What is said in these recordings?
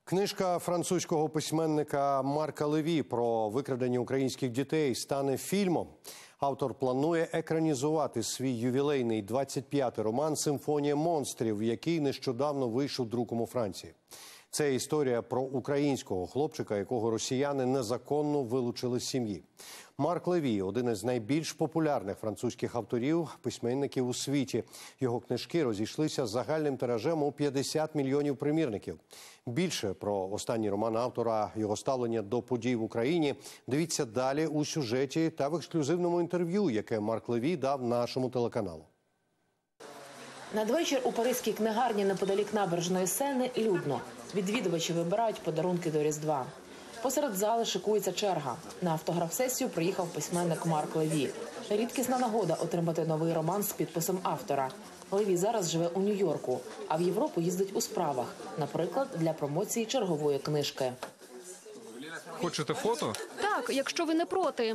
Книжка французького письменника Марка Леві про викрадені українських дітей стане фільмом. Автор планує екранізувати свій ювілейний 25-й роман «Симфонія монстрів», який нещодавно вийшов друком у Франції. Це історія про українського хлопчика, якого росіяни незаконно вилучили з сім'ї. Марк Леві – один із найбільш популярних французьких авторів, письменників у світі. Його книжки розійшлися з загальним тиражем у 50 мільйонів примірників. Більше про останній роман автора, його ставлення до подій в Україні дивіться далі у сюжеті та в ексклюзивному інтерв'ю, яке Марк Леві дав нашому телеканалу. Надвечір у паризькій книгарні неподалік набережної Сени людно. Відвідувачі вибирають подарунки до Різдва. Посеред зали шикується черга. На автограф-сесію приїхав письменник Марк Леві. Рідкісна нагода отримати новий роман з підписом автора. Леві зараз живе у Нью-Йорку, а в Європу їздить у справах. Наприклад, для промоції чергової книжки. Хочете фото? Так, якщо ви не проти.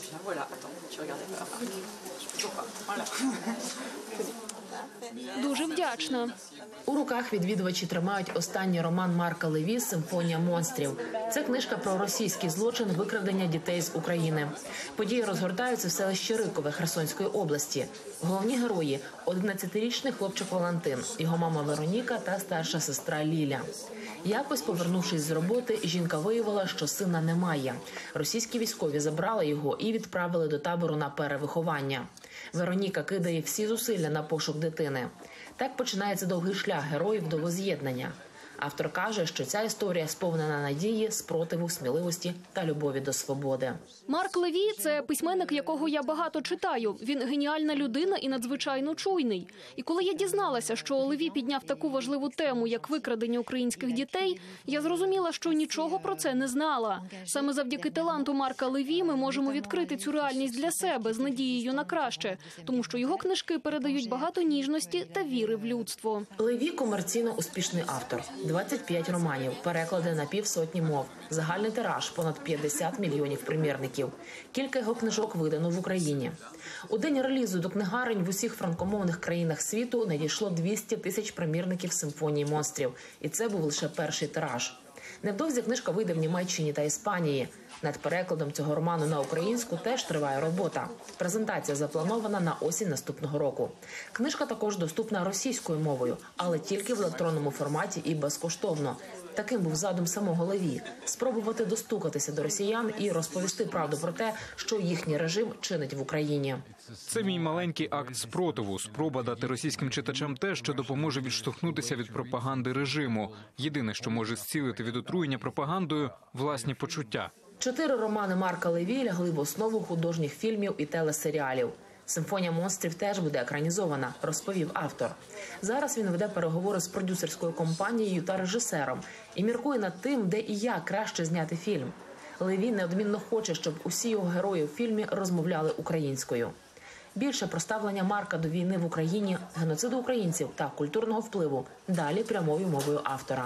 Дуже вдячна. У руках відвідувачі тримають останній роман Марка Леві «Симфонія монстрів». Це книжка про російський злочин викрадення дітей з України. Події розгортаються в селищі Рикове Херсонської області. Головні герої – 11-річний хлопчик Валентин, його мама Вероніка та старша сестра Ліля. Якось, повернувшись з роботи, жінка виявила, що сина немає. Російські військові забрали його і відправили до табору на перевиховання. Вероніка кидає всі зусилля на пошук дитини. Так починається довгий шлях героїв до воз'єднання. Автор каже, що ця історія сповнена надії, спротиву, сміливості та любові до свободи. Марк Леві – це письменник, якого я багато читаю. Він геніальна людина і надзвичайно чуйний. І коли я дізналася, що Леві підняв таку важливу тему, як викрадення українських дітей, я зрозуміла, що нічого про це не знала. Саме завдяки таланту Марка Леві ми можемо відкрити цю реальність для себе з надією на краще, тому що його книжки передають багато ніжності та віри в людство. Леві – комерційно успішний автор. 25 романів, переклади на півсотні мов, загальний тираж – понад 50 мільйонів примірників. Кілька його книжок видано в Україні. У день релізу до книгарень в усіх франкомовних країнах світу надійшло 200 тисяч примірників «Симфонії монстрів». І це був лише перший тираж. Невдовзі книжка вийде в Німеччині та Іспанії. Над перекладом цього роману на українську теж триває робота. Презентація запланована на осінь наступного року. Книжка також доступна російською мовою, але тільки в електронному форматі і безкоштовно. Таким був задум самого Леві – спробувати достукатися до росіян і розповісти правду про те, що їхній режим чинить в Україні. Це мій маленький акт спротиву, спроба дати російським читачам те, що допоможе відштовхнутися від пропаганди режиму. Єдине, що може зцілити від отруєння пропагандою – власні почуття. 4 романи Марка Леві лягли в основу художніх фільмів і телесеріалів. «Симфонія монстрів» теж буде екранізована, розповів автор. Зараз він веде переговори з продюсерською компанією та режисером і міркує над тим, де і як краще зняти фільм. Леві неодмінно хоче, щоб усі його герої в фільмі розмовляли українською. Більше про ставлення Марка до війни в Україні, геноциду українців та культурного впливу далі прямою мовою автора.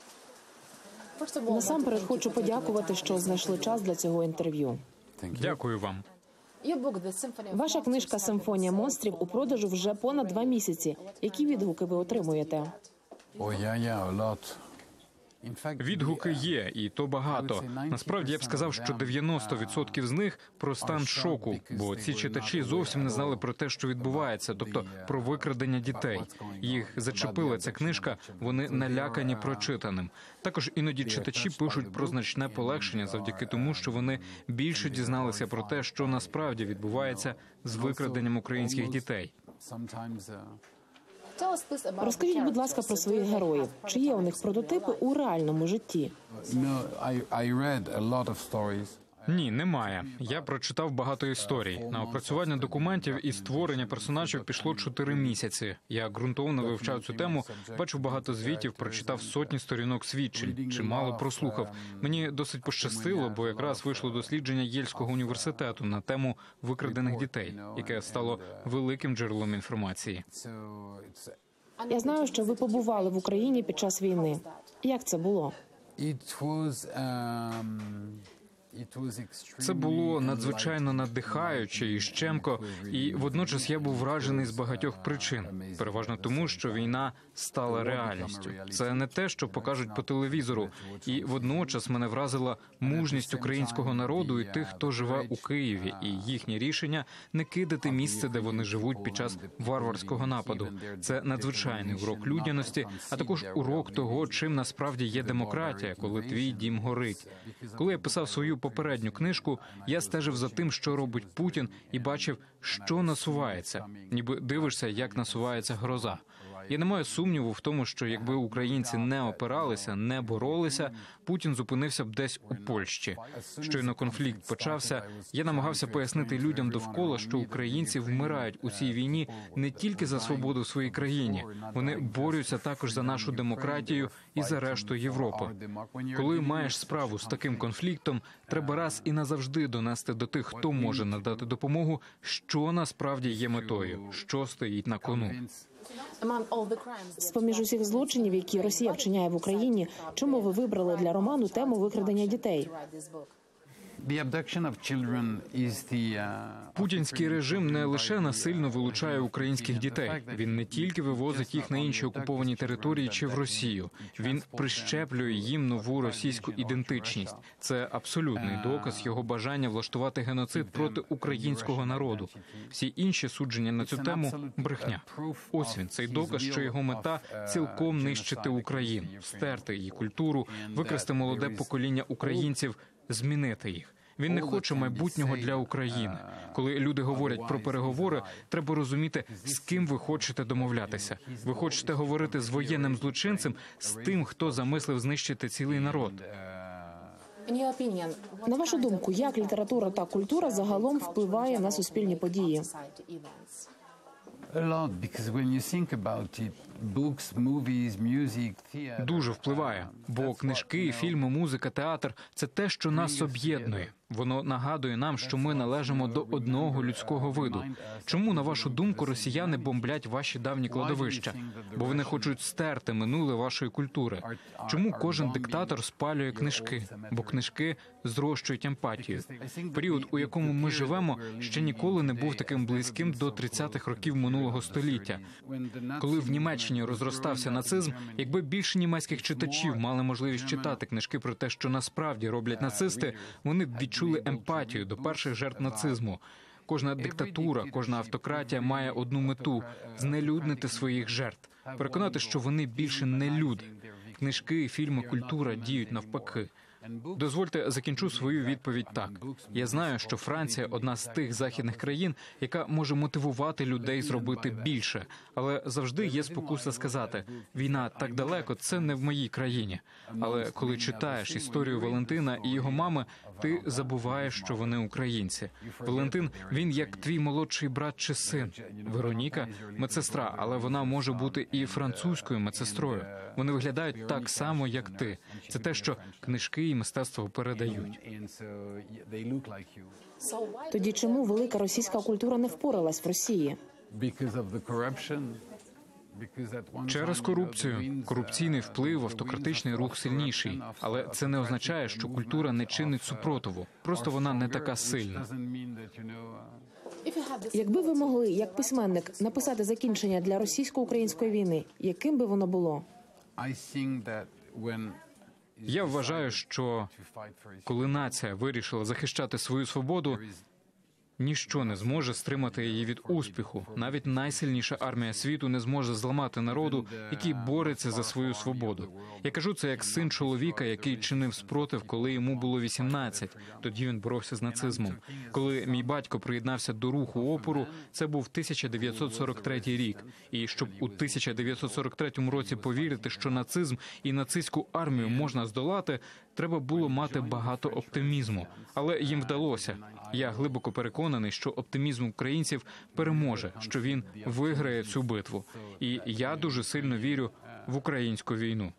Насамперед хочу подякувати, що знайшли час для цього інтерв'ю. Дякую вам. Ваша книжка «Симфонія монстрів» у продажу вже понад 2 місяці. Які відгуки ви отримуєте? Відгуки є, і то багато. Насправді, я б сказав, що 90% з них про стан шоку, бо ці читачі зовсім не знали про те, що відбувається, тобто про викрадення дітей. Їх зачепила ця книжка, вони налякані прочитаним. Також іноді читачі пишуть про значне полегшення завдяки тому, що вони більше дізналися про те, що насправді відбувається з викраденням українських дітей. Розкажіть, будь ласка, про своїх героїв. Чи є у них прототипи у реальному житті? Ні, немає. Я прочитав багато історій. На опрацювання документів і створення персонажів пішло 4 місяці. Я ґрунтовно вивчав цю тему, бачив багато звітів, прочитав сотні сторінок свідчень, чимало прослухав. Мені досить пощастило, бо якраз вийшло дослідження Єльського університету на тему викрадених дітей, яке стало великим джерелом інформації. Я знаю, що ви побували в Україні під час війни. Як це було? Це було надзвичайно надихаюче і щемко, і водночас я був вражений з багатьох причин. Переважно тому, що війна стала реальністю. Це не те, що покажуть по телевізору. І водночас мене вразила мужність українського народу і тих, хто живе у Києві, і їхнє рішення не кидати місце, де вони живуть під час варварського нападу. Це надзвичайний урок людяності, а також урок того, чим насправді є демократія, коли твій дім горить. Коли я писав свою попередню книжку, я стежив за тим, що робить Путін, і бачив, що насувається. Ніби дивишся, як насувається гроза. Я не маю сумніву в тому, що якби українці не опиралися, не боролися, Путін зупинився б десь у Польщі. Щойно конфлікт почався, я намагався пояснити людям довкола, що українці вмирають у цій війні не тільки за свободу в своїй країні. Вони борються також за нашу демократію і за решту Європи. Коли маєш справу з таким конфліктом, треба раз і назавжди донести до тих, хто може надати допомогу, що насправді є метою, що стоїть на кону. З-поміж усіх злочинів, які Росія вчиняє в Україні, чому ви вибрали для роману тему викрадення дітей? Путінський режим не лише насильно вилучає українських дітей. Він не тільки вивозить їх на інші окуповані території чи в Росію. Він прищеплює їм нову російську ідентичність. Це абсолютний доказ його бажання влаштувати геноцид проти українського народу. Всі інші судження на цю тему – брехня. Ось він, цей доказ, що його мета – цілком нищити Україну, стерти її культуру, викрасти молоде покоління українців, змінити їх. Він не хоче майбутнього для України. Коли люди говорять про переговори, треба розуміти, з ким ви хочете домовлятися. Ви хочете говорити з воєнним злочинцем, з тим, хто замислив знищити цілий народ. На вашу думку, як література та культура загалом впливає на суспільні події? Дуже впливає, бо книжки, фільми, музика, театр – це те, що нас об'єднує. Воно нагадує нам, що ми належимо до одного людського виду. Чому, на вашу думку, росіяни бомблять ваші давні кладовища? Бо вони хочуть стерти минуле вашої культури. Чому кожен диктатор спалює книжки? Бо книжки зрощують емпатію. Період, у якому ми живемо, ще ніколи не був таким близьким до 30-х років минулого століття. Коли в Німеччині розростався нацизм, якби більше німецьких читачів мали можливість читати книжки про те, що насправді роблять нацисти, вони б відчули емпатію до перших жертв нацизму. Кожна диктатура, кожна автократія має одну мету – знелюднити своїх жертв, переконати, що вони більше не люди. Книжки, фільми, культура діють навпаки. Дозвольте, закінчу свою відповідь так. Я знаю, що Франція – одна з тих західних країн, яка може мотивувати людей зробити більше. Але завжди є спокуса сказати, війна так далеко, це не в моїй країні. Але коли читаєш історію Валентина і його мами, ти забуваєш, що вони українці. Валентин, він як твій молодший брат чи син. Вероніка – медсестра, але вона може бути і французькою медсестрою. Вони виглядають так само, як ти. Це те, що книжки і мистецтво передають. Тоді чому велика російська культура не впоралась в Росії? Через корупцію. Корупційний вплив, автократичний рух сильніший. Але це не означає, що культура не чинить супротиву. Просто вона не така сильна. Якби ви могли, як письменник, написати закінчення для російсько-української війни, яким би воно було? Я вважаю, що коли нація вирішила захищати свою свободу, ніщо не зможе стримати її від успіху. Навіть найсильніша армія світу не зможе зламати народу, який бореться за свою свободу. Я кажу це як син чоловіка, який чинив спротив, коли йому було 18. Тоді він боровся з нацизмом. Коли мій батько приєднався до руху опору, це був 1943 рік. І щоб у 1943 році повірити, що нацизм і нацистську армію можна здолати, треба було мати багато оптимізму. Але їм вдалося. Я глибоко переконаний, що оптимізм українців переможе, що він виграє цю битву. І я дуже сильно вірю в українську війну.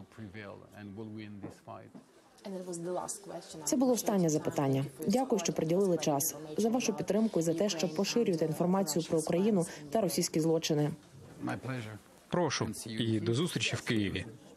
Це було останнє запитання. Дякую, що приділили час. За вашу підтримку і за те, що поширюєте інформацію про Україну та російські злочини. Прошу. І до зустрічі в Києві.